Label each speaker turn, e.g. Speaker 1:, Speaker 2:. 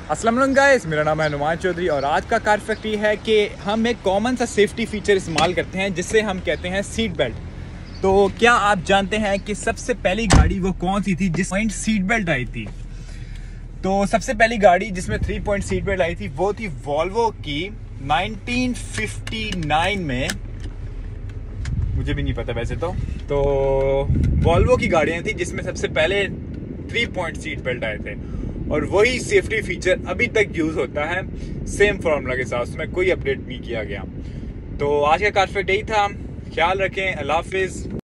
Speaker 1: अस्सलाम वालेकुम गाइस, मेरा नाम है नुमान चौधरी और आज का कार फैक्ट ये है कि हम एक कॉमन सा सेफ्टी फीचर इस्तेमाल करते हैं जिससे हम कहते हैं सीट बेल्ट। तो क्या आप जानते हैं कि सबसे पहली गाड़ी वो कौन सी थी जिस पॉइंट सीट बेल्ट आई थी? तो सबसे पहली गाड़ी जिसमें 3 पॉइंट सीट बेल्ट आई थी वो थी वॉल्वो की 1959 में। मुझे भी नहीं पता वैसे तो वॉल्वो की गाड़ियां थी जिसमें सबसे पहले 3 पॉइंट सीट बेल्ट आए थे और वही सेफ्टी फीचर अभी तक यूज होता है सेम फॉर्मूला के साथ, उसमें कोई अपडेट नहीं किया गया। तो आज का कार फैक्ट यही था। ख्याल रखें, अल्लाह हाफिज।